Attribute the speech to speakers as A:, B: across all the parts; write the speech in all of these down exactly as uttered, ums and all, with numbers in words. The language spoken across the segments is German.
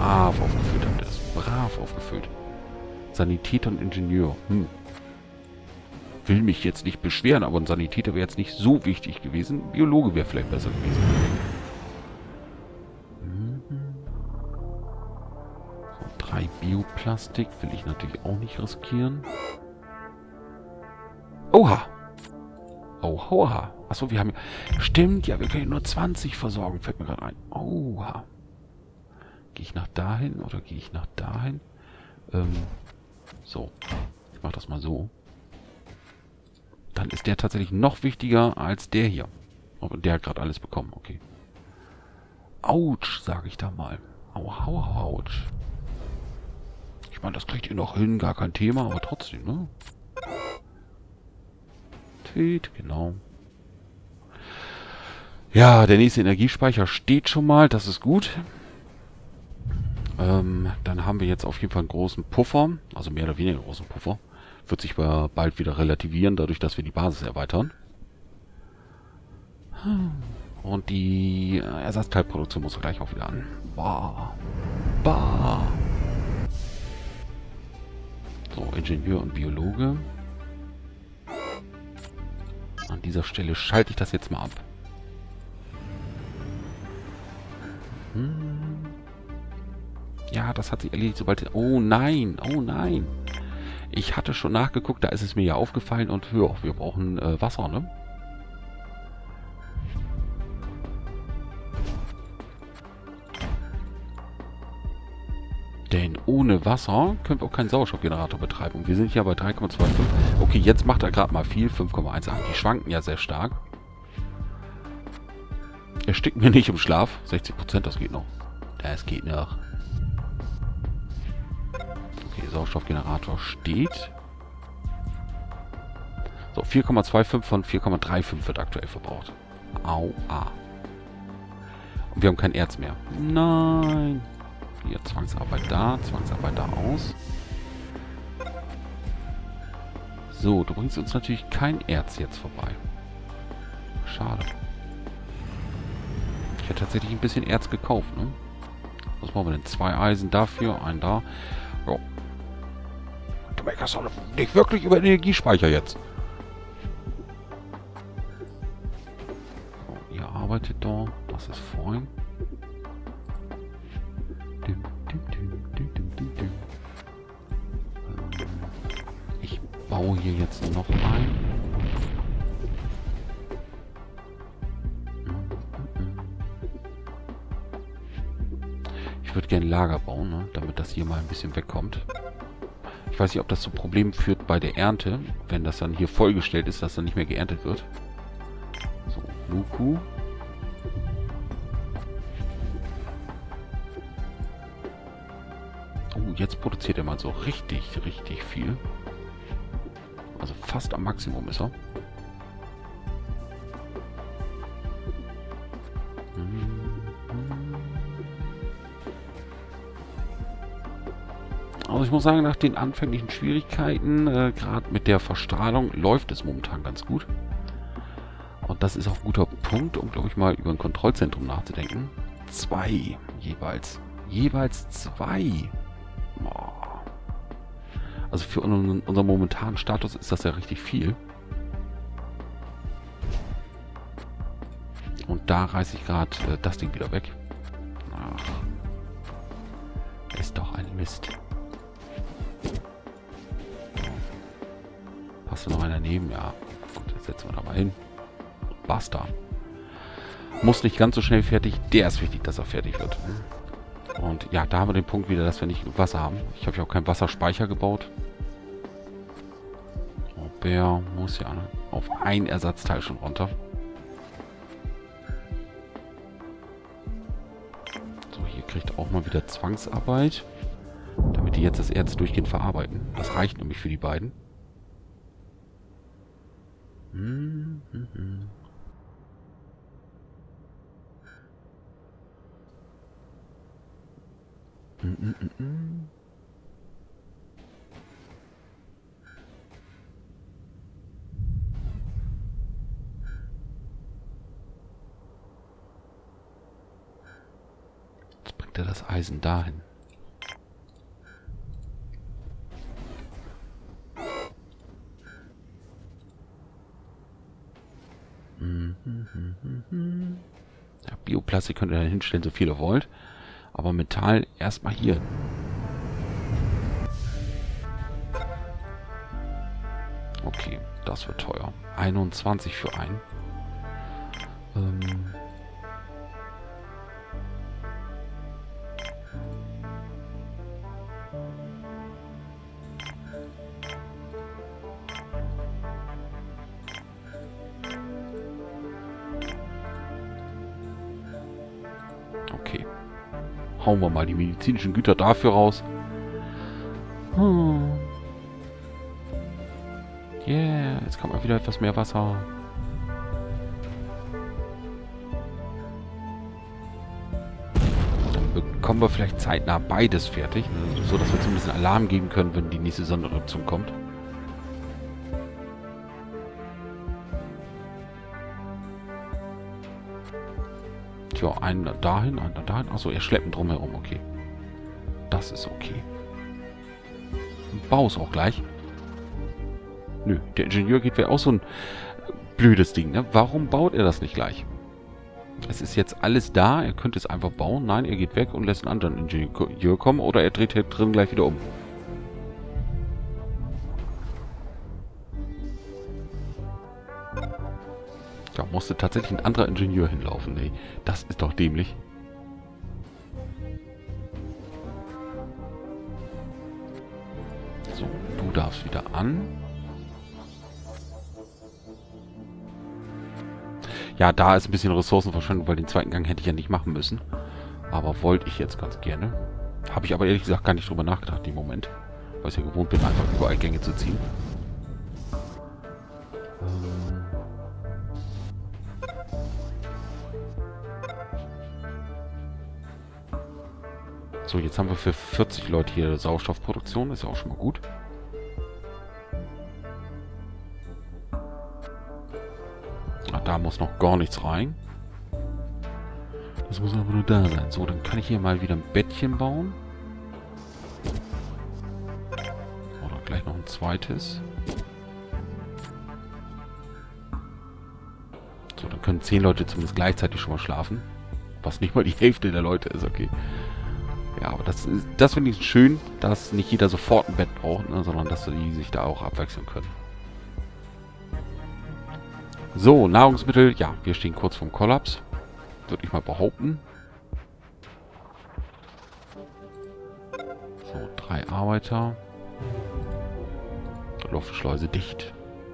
A: brav aufgefüllt. Habt ihr das brav aufgefüllt. Sanitäter und Ingenieur. Hm. Will mich jetzt nicht beschweren, aber ein Sanitäter wäre jetzt nicht so wichtig gewesen. Biologe wäre vielleicht besser gewesen. Mhm. So, drei Bioplastik will ich natürlich auch nicht riskieren. Oha! Oha, oha. Achso, wir haben ja... Stimmt, ja, wir können nur zwanzig versorgen. Fällt mir gerade ein. Oha. Gehe ich nach dahin oder gehe ich nach dahin? Ähm, so. Ich mache das mal so. Dann ist der tatsächlich noch wichtiger als der hier. Und der hat gerade alles bekommen. Okay. Autsch, sage ich da mal. Au, au, au, autsch. Ich meine, das kriegt ihr noch hin. Gar kein Thema, aber trotzdem, ne? Tweet, genau. Ja, der nächste Energiespeicher steht schon mal. Das ist gut. Ähm, dann haben wir jetzt auf jeden Fall einen großen Puffer. Also mehr oder weniger großen Puffer. Wird sich bald wieder relativieren, dadurch, dass wir die Basis erweitern. Und die Ersatzteilproduktion muss gleich auch wieder an. Bah. Bah. So, Ingenieur und Biologe. An dieser Stelle schalte ich das jetzt mal ab. Hm. Ja, das hat sich erledigt, sobald... Oh nein, oh nein. Ich hatte schon nachgeguckt, da ist es mir ja aufgefallen und ja, wir brauchen äh, Wasser, ne? Denn ohne Wasser können wir auch keinen Sauerstoffgenerator betreiben. Und wir sind ja bei drei Komma fünfundzwanzig. Okay, jetzt macht er gerade mal viel. fünf Komma achtzehn. Die schwanken ja sehr stark. Erstickt mir nicht im Schlaf. sechzig Prozent, das geht noch. Das geht noch. Okay, Sauerstoffgenerator steht. So, vier Komma fünfundzwanzig von vier Komma fünfunddreißig wird aktuell verbraucht. Au, ah. Und wir haben kein Erz mehr. Nein. Hier, Zwangsarbeit da, Zwangsarbeit da aus. So, du bringst uns natürlich kein Erz jetzt vorbei. Schade. Ich hätte tatsächlich ein bisschen Erz gekauft, ne? Was machen wir denn? Zwei Eisen dafür, ein da. Jo. Du meckerst doch nicht wirklich über den Energiespeicher jetzt. So, ihr arbeitet da. Das ist vorhin. Ich baue hier jetzt noch ein. Ich würde gerne Lager bauen, ne, damit das hier mal ein bisschen wegkommt. Ich weiß nicht, ob das zu Problemen führt bei der Ernte, wenn das dann hier vollgestellt ist, dass dann nicht mehr geerntet wird. So, Nuku. Oh, jetzt produziert er mal so richtig, richtig viel. Also fast am Maximum ist er. Also ich muss sagen, nach den anfänglichen Schwierigkeiten, äh, gerade mit der Verstrahlung, läuft es momentan ganz gut. Und das ist auch ein guter Punkt, um, glaube ich, mal über ein Kontrollzentrum nachzudenken. Zwei jeweils. Jeweils zwei. Boah. Also für unseren, unseren momentanen Status ist das ja richtig viel. Und da reiße ich gerade äh, das Ding wieder weg. Ach. Ist doch ein Mist. Passt da noch einer neben? Ja. Gut, jetzt setzen wir da mal hin. Basta. Muss nicht ganz so schnell fertig. Der ist wichtig, dass er fertig wird. Und ja, da haben wir den Punkt wieder, dass wir nicht genug Wasser haben. Ich habe ja auch keinen Wasserspeicher gebaut. Der muss ja auf ein Ersatzteil schon runter. So, hier kriegt auch mal wieder Zwangsarbeit. Damit die jetzt das Erz durchgehend verarbeiten. Das reicht nämlich für die beiden. Hm, hm, hm. Mm, mm, mm, mm. Jetzt bringt er das Eisen dahin. Plastik könnt ihr dann hinstellen, so viel ihr wollt. Aber Metall erstmal hier. Okay, das wird teuer. einundzwanzig für einen. Ähm... Okay. Hauen wir mal die medizinischen Güter dafür raus. Hm. Yeah, jetzt kommt mal wieder etwas mehr Wasser. Dann bekommen wir vielleicht zeitnah beides fertig, so dass wir zumindest einen Alarm geben können, wenn die nächste Sondernutzung kommt. Tja, einen dahin, einen dahin. Achso, er schleppen drumherum, okay. Das ist okay. Bau es auch gleich. Nö, der Ingenieur geht wäre auch so ein blödes Ding, ne? Warum baut er das nicht gleich? Es ist jetzt alles da, er könnte es einfach bauen. Nein, er geht weg und lässt einen anderen Ingenieur kommen oder er dreht hier drin gleich wieder um. Da musste tatsächlich ein anderer Ingenieur hinlaufen. Nee, das ist doch dämlich. So, du darfst wieder an. Ja, da ist ein bisschen Ressourcenverschwendung, weil den zweiten Gang hätte ich ja nicht machen müssen. Aber wollte ich jetzt ganz gerne. Habe ich aber ehrlich gesagt gar nicht drüber nachgedacht im Moment. Weil ich ja gewohnt bin, einfach überall Gänge zu ziehen. Ähm So, jetzt haben wir für vierzig Leute hier Sauerstoffproduktion. Ist ja auch schon mal gut. Ach, da muss noch gar nichts rein. Das muss aber nur da sein. So, dann kann ich hier mal wieder ein Bettchen bauen. Oder gleich noch ein zweites. So, dann können zehn Leute zumindest gleichzeitig schon mal schlafen. Was nicht mal die Hälfte der Leute ist, okay. Ja, aber das, ist, das finde ich schön, dass nicht jeder sofort ein Bett braucht, ne, sondern dass die sich da auch abwechseln können. So, Nahrungsmittel. Ja, wir stehen kurz vorm Kollaps. Würde ich mal behaupten. So, drei Arbeiter. Luftschleuse dicht.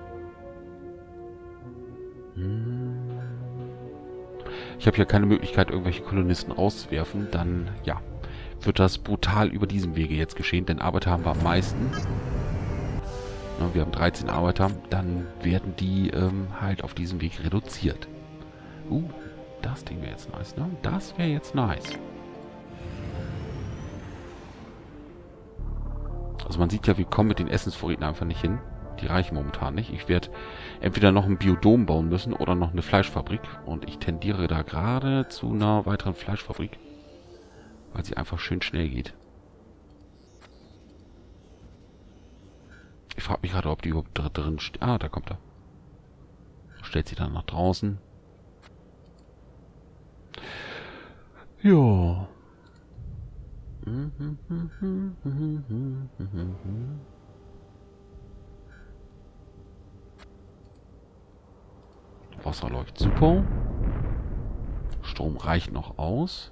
A: Hm. Ich habe hier keine Möglichkeit, irgendwelche Kolonisten rauszuwerfen. Dann, ja, wird das brutal über diesem Wege jetzt geschehen. Denn Arbeiter haben wir am meisten. Wir haben dreizehn Arbeiter. Dann werden die ähm, halt auf diesem Weg reduziert. Uh, das Ding wäre jetzt nice, ne? Das wäre jetzt nice. Also man sieht ja, wir kommen mit den Essensvorräten einfach nicht hin. Die reichen momentan nicht. Ich werde entweder noch ein Biodom bauen müssen oder noch eine Fleischfabrik. Und ich tendiere da gerade zu einer weiteren Fleischfabrik. Weil sie einfach schön schnell geht. Ich frage mich gerade, ob die überhaupt drin steht. Ah, da kommt er. Stellt sie dann nach draußen. Ja. Wasser läuft super. Strom reicht noch aus.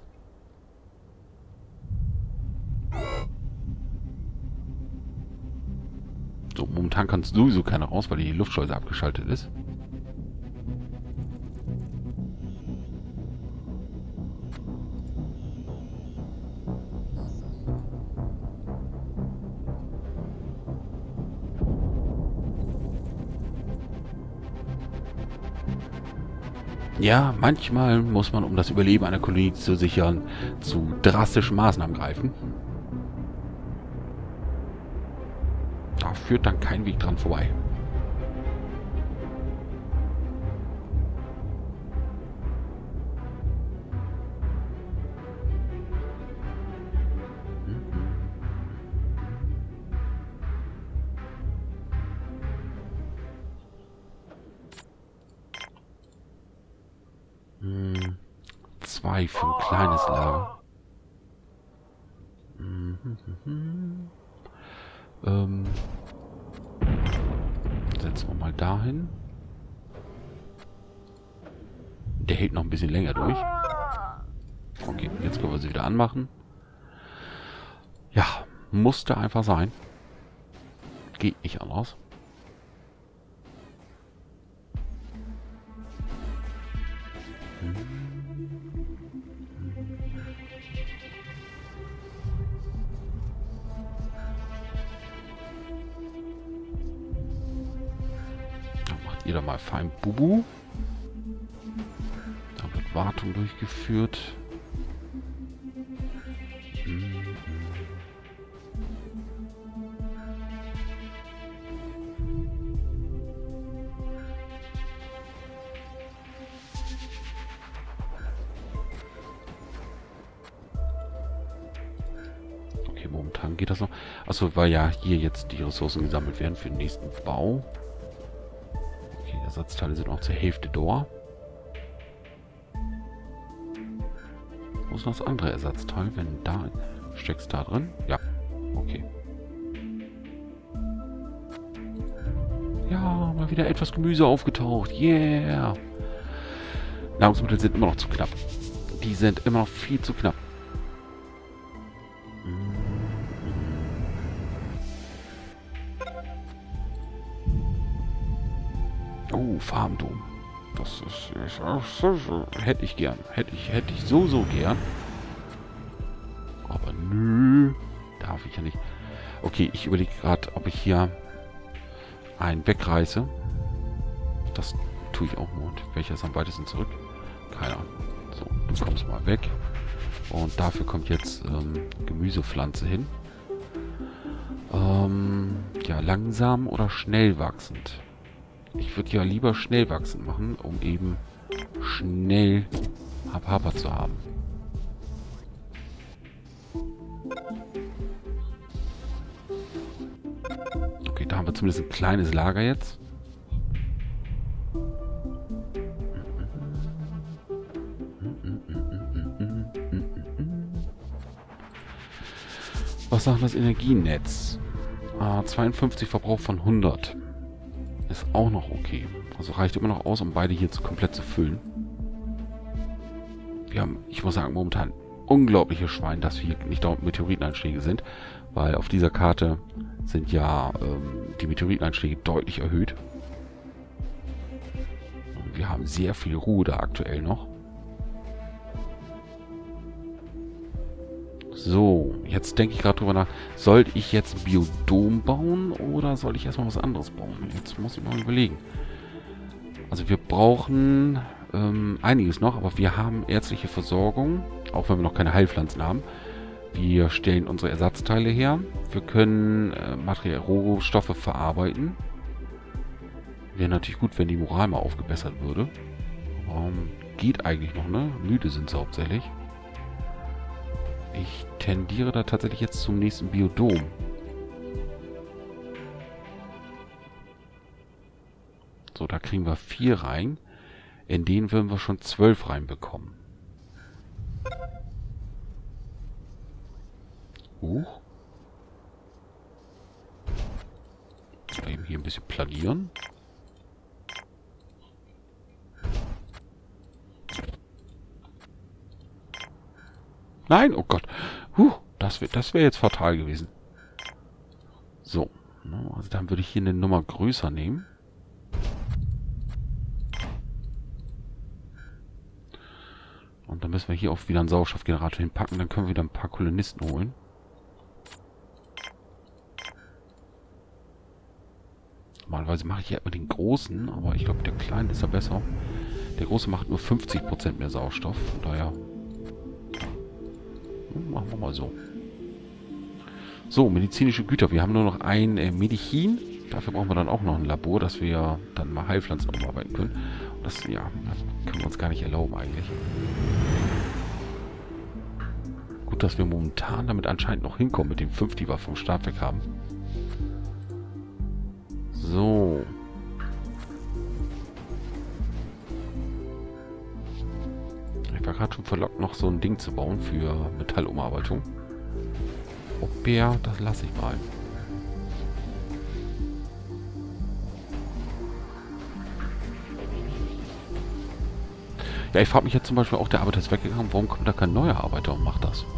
A: So, momentan kann sowieso keiner raus, weil die Luftschleuse abgeschaltet ist. Ja, manchmal muss man, um das Überleben einer Kolonie zu sichern, zu drastischen Maßnahmen greifen. Da führt dann kein Weg dran vorbei. zwei für ein kleines Lager. Mhm. Ähm, setzen wir mal dahin. Der hält noch ein bisschen länger durch. Okay, jetzt können wir sie wieder anmachen. Ja, musste einfach sein. Geht nicht anders. Dann macht ihr da mal fein Bubu. Da wird Wartung durchgeführt. Momentan geht das noch. Achso, weil ja hier jetzt die Ressourcen gesammelt werden für den nächsten Bau. Okay, Ersatzteile sind auch zur Hälfte da. Wo ist noch das andere Ersatzteil? Wenn da... Steckst da drin? Ja. Okay. Ja, mal wieder etwas Gemüse aufgetaucht. Yeah! Nahrungsmittel sind immer noch zu knapp. Die sind immer noch viel zu knapp. Oh, Farmdom. Das ist, ist, ist... Hätte ich gern. Hätte ich, hätte ich so, so gern. Aber nö. Darf ich ja nicht. Okay, ich überlege gerade, ob ich hier einen wegreiße. Das tue ich auch nur. Und welcher ist am weitesten zurück? Keine Ahnung. So, du kommst mal weg. Und dafür kommt jetzt ähm, Gemüsepflanze hin. Ähm, ja, langsam oder schnell wachsend. Ich würde ja lieber schnell wachsend machen, um eben schnell Haber zu haben. Okay, da haben wir zumindest ein kleines Lager jetzt. Was sagt das Energienetz? Ah, zweiundfünfzig Verbrauch von hundert. Ist auch noch okay. Also reicht immer noch aus, um beide hier zu komplett zu füllen. Wir haben, ich muss sagen, momentan unglaubliche Schwein, dass hier nicht dauernd Meteoriteneinschläge sind. Weil auf dieser Karte sind ja ähm, die Meteoriteneinschläge deutlich erhöht. Und wir haben sehr viel Ruhe da aktuell noch. So, jetzt denke ich gerade drüber nach, sollte ich jetzt ein Biodom bauen oder soll ich erstmal was anderes bauen? Jetzt muss ich mal überlegen. Also wir brauchen ähm, einiges noch, aber wir haben ärztliche Versorgung, auch wenn wir noch keine Heilpflanzen haben. Wir stellen unsere Ersatzteile her. Wir können äh, Material Rohstoffe verarbeiten. Wäre natürlich gut, wenn die Moral mal aufgebessert würde. Ähm, geht eigentlich noch, ne? Müde sind sie hauptsächlich. Ich tendiere da tatsächlich jetzt zum nächsten Biodom. So, da kriegen wir vier rein. In denen würden wir schon zwölf reinbekommen. Huch. Eben hier ein bisschen planieren. Nein, oh Gott. Huh, das wäre das wär jetzt fatal gewesen. So. Also dann würde ich hier eine Nummer größer nehmen. Und dann müssen wir hier auch wieder einen Sauerstoffgenerator hinpacken. Dann können wir wieder ein paar Kolonisten holen. Normalerweise mache ich ja immer den großen, aber ich glaube, der kleine ist ja besser. Der große macht nur fünfzig Prozent mehr Sauerstoff. Von daher... Machen wir mal so. So, medizinische Güter. Wir haben nur noch ein äh, Medizin. Dafür brauchen wir dann auch noch ein Labor, dass wir dann mal Heilpflanzen arbeiten können. Und das, ja, das können wir uns gar nicht erlauben eigentlich. Gut, dass wir momentan damit anscheinend noch hinkommen mit den fünf, die wir vom Start weg haben. So. Ich war gerade schon verlockt, noch so ein Ding zu bauen für Metallumarbeitung. Ob ja, das lasse ich mal. Ja, ich frage mich jetzt zum Beispiel auch, der Arbeiter ist weggegangen, warum kommt da kein neuer Arbeiter und macht das?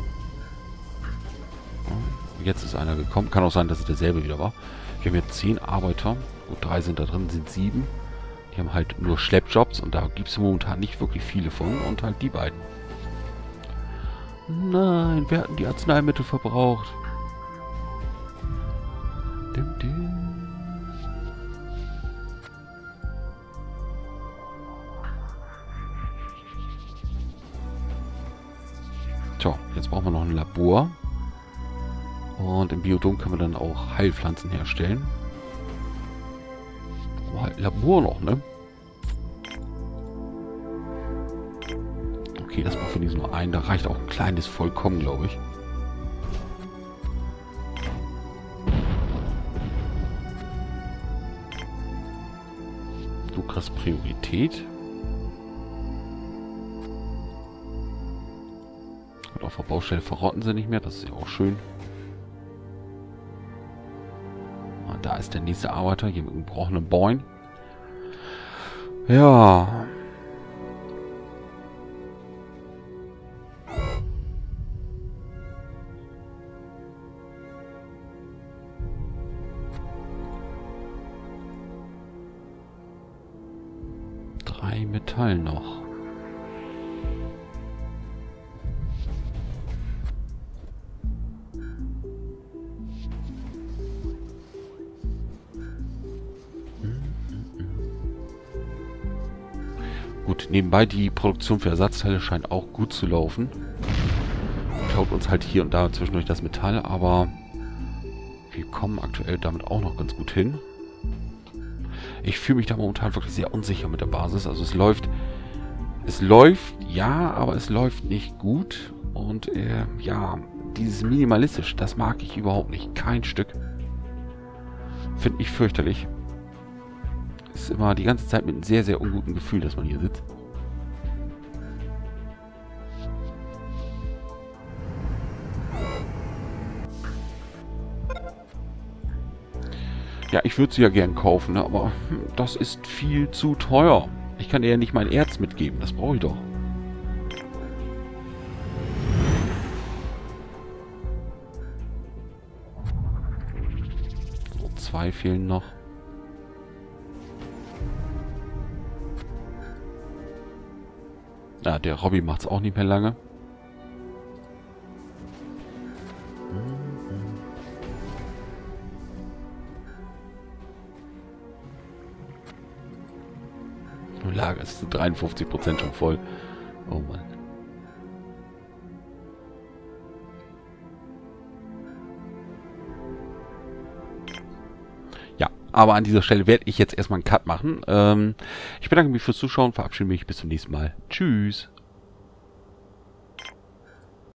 A: Jetzt ist einer gekommen. Kann auch sein, dass es derselbe wieder war. Wir haben jetzt zehn Arbeiter. Gut, drei sind da drin, sind sieben. Die haben halt nur Schleppjobs und da gibt es momentan nicht wirklich viele von. Und halt die beiden. Nein, wir hatten die Arzneimittel verbraucht. Dim, dim. So, jetzt brauchen wir noch ein Labor. Und im Biodom können wir dann auch Heilpflanzen herstellen. Aber halt Labor noch, ne? Okay, das braucht von diesem nur einen. Da reicht auch ein kleines vollkommen, glaube ich. Du kriegst Priorität. Und auf der Baustelle verrotten sie nicht mehr. Das ist ja auch schön. Da ist der nächste Arbeiter, hier mit einem gebrochenen Bein. Ja. Drei Metall noch. Gut, nebenbei die Produktion für Ersatzteile scheint auch gut zu laufen. Klaut uns halt hier und da zwischendurch das Metall, aber wir kommen aktuell damit auch noch ganz gut hin. Ich fühle mich da momentan wirklich sehr unsicher mit der Basis. Also es läuft, es läuft, ja, aber es läuft nicht gut. Und äh, ja, dieses Minimalistisch, das mag ich überhaupt nicht. Kein Stück. Finde ich fürchterlich. Ist immer die ganze Zeit mit einem sehr, sehr unguten Gefühl, dass man hier sitzt. Ja, ich würde sie ja gern kaufen, ne? Aber das ist viel zu teuer. Ich kann dir ja nicht mein Erz mitgeben, das brauche ich doch. So, zwei fehlen noch. Ja, der Robby macht es auch nicht mehr lange. Lager ist zu dreiundfünfzig Prozent schon voll. Oh Mann. Ja, aber an dieser Stelle werde ich jetzt erstmal einen Cut machen. Ähm, ich bedanke mich fürs Zuschauen, verabschiede mich bis zum nächsten Mal. Tschüss.